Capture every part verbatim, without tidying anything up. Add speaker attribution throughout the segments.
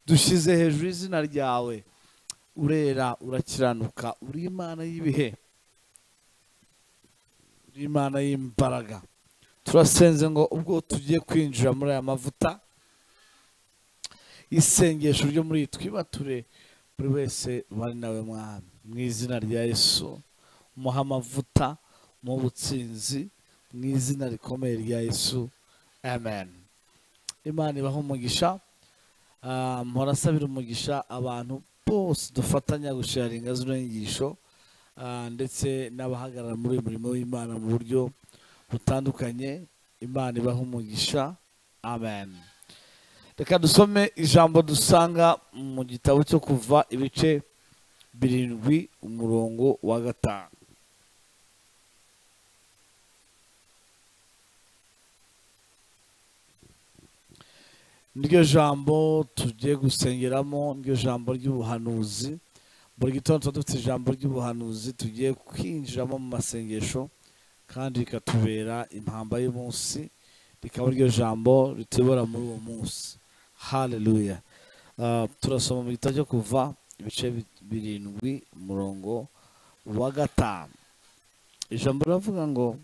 Speaker 1: dushyize hejuru izina ryawe, urera urakiranuka, uri Imana y'ibihe, uri Imana y'imbaraga. Turasenze ngo ubwo tugiye kwinjira muri aya mavuta isengesho ryo muri twibature buri wese bari nawe Mwami, mu izina rya Yesu umuha amavuta mu butsinzi, mu izina rikomeye rya Yesu, amen. Imana ibaha umugisha. Mpora asabira umugisha abantu bose dufatanya gusharinga zino nyigisho, ndetse n'abahagarara muri uyu murimo w'Imana mu buryo butandukanye. Imana ibaha umugisha, amen. Reka dusome ijambo dusanga mu gitabo cyo Kuva ibice birindwi umurongo wa gatanu. Niryo jambo tugiye gusengeramo, niryo jambo ry'ubuhanuzi. Buri gitondo tuba dufite ijambo ry'ubuhanuzi tugiye kwinjiramo mu masengesho, kandi rikatubera impamba y'umunsi, rikaba ryo jambo rituyobora muri uwo munsi. Haleluya. Uh, turasoma mu gitabo cyo Kuva ibice birindwi umurongo wa gatanu. Ijambo riravuga ngo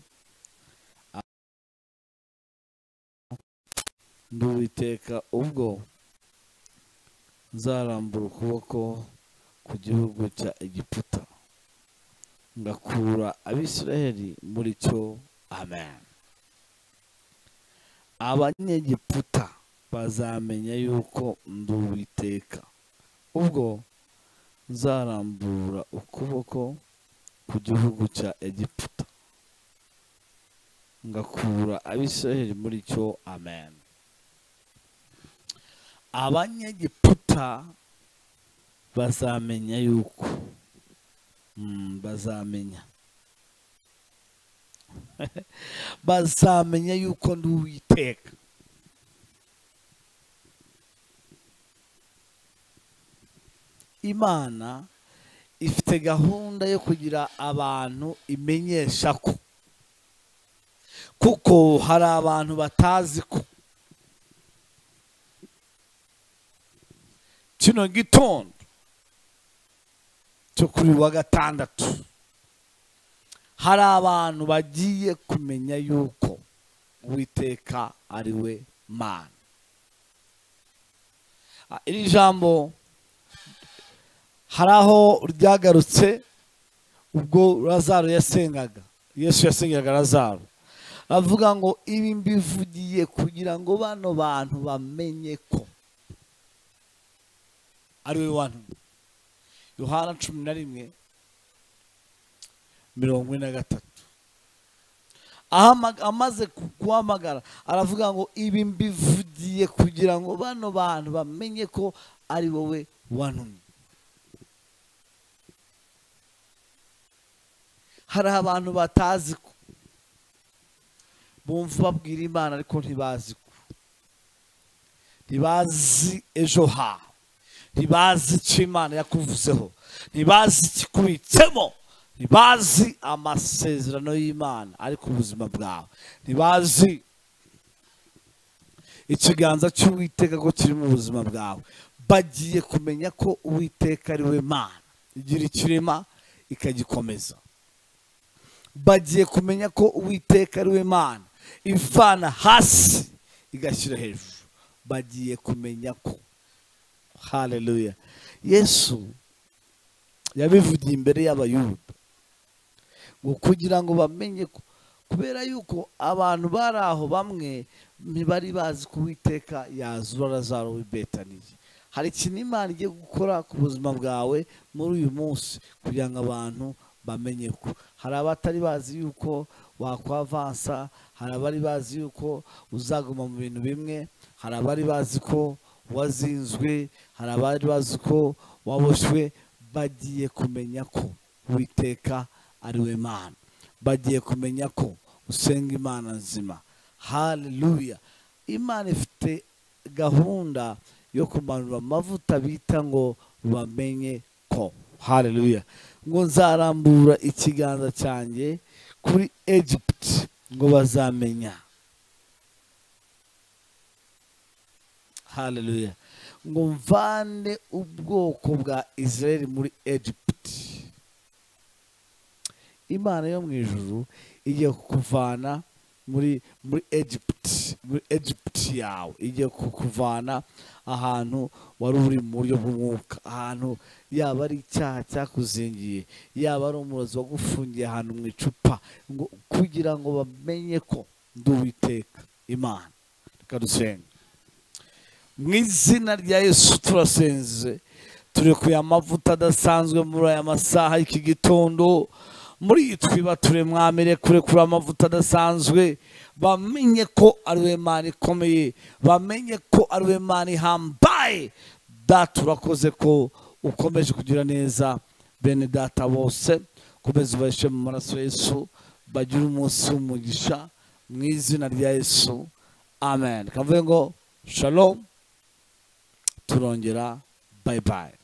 Speaker 1: ndi Uwiteka ubwo nzarambura ukuboko ku gihugu cya Egiputa ngakura Abisiraheli muri cyo, amen. Abanyegiputa bazamenya yuko ndi Uwiteka ubwo nzarambura ukuboko ku gihugu cya Egiputa ngakura Abisiraheli muri cyo, amen. Abanyegiputa bazamenya yuko mm, bazamenya bazamenya yuko ndi Uwiteka. Imana ifite gahunda yo kugira abantu imenyesha ko, kuko hari abantu batazi ko kino gitondo cyo kuri wa gatandatu hari abantu bagiye kumenya yuko Uwiteka ari we Mana. Iri jambo hari aho ryagarutse ubwo Lazaro yasengaga, Yesu yasengaga Lazaro, avuga ngo ibi mbivugiye kugira ngo bano bantu bamenye ko ari we wantumye. Yohana cumi na rimwe mirongo ine na gatatu. Amaze kuhamagara aravuga ngo ibi mbivugiye kugira ngo bano bantu bamenye ko ari wowe wantumye. Hari abantu batazi ko, bumva babwira Imana ariko ntibazi ko, ntibazi ejo hawe, ntibazi icyo Imana yakuvuzeho, ntibazi ikikubitsemo, ntibazi amasezerano y'Imana ari ku buzima bwawe, ntibazi ikiganza cy'Uwiteka ko kiri mu buzima bwawe. Bagiye kumenya ko Uwiteka ari we Mana igira ikirema ikagikomeza. Bagiye kumenya ko Uwiteka ari we Mana ivana hasi igashyira hejuru. Bagiye kumenya ko, haleluya, Yesu yabivugiye imbere y'Abayuda ngo kugira ngo bamenye ko, kubera yuko abantu bari aho bamwe ntibari bazi ko Uwiteka yazura Lazaro w'i Betaniya. Hari ikintu Imana igiye gukora ku buzima bwawe muri uyu munsi kugira ngo abantu bamenye ko. Hari abatari bazi yuko wakwavansa, hari abari bazi yuko uzaguma mu bintu bimwe, hari abari bazi ko wazinzwe, hari abari bazi ko waboshywe. Bagiye kumenya ko Uwiteka ari we Mana, bagiye kumenya ko usenga Imana nzima. Haleluya. Imana ifite gahunda yo kumanura amavuta bita ngo bamenye ko, haleluya, ngo nzarambura ikiganza cyanjye kuri Egypt ngo bazamenya, haleluya, ngo mvane ubwoko bwa Israel muri Egiputi. Imana yo mu ijuru igiye kukuvana muri muri Egiputi, muri Egiputi yawe, igiye kukuvana ahantu wari uri mu buryo bw'umwuka, ahantu yaba ari icyaha cyakuzingiye, yaba ari umurozi wagufungiye ahantu mu icupa, ngo kugira ngo bamenye ko ndi Uwiteka Imana. Reka dusenge. Mu izina rya Yesu turasenze, turekuye amavuta adasanzwe muri aya masaha y'iki gitondo, muri twiba ture mwamere kurekura amavuta adasanzwe, bamenye ko ari we Mana ikomeye, bamenye ko ari we Mana ihambaye. Data urakoze ko ukomeje kugira neza bene data bose, komeza ubashe mu maraso Yesu, bagira umunsi w'umugisha mu izina rya Yesu, amen. Kavuye ngo shalom, turongera, bye bye.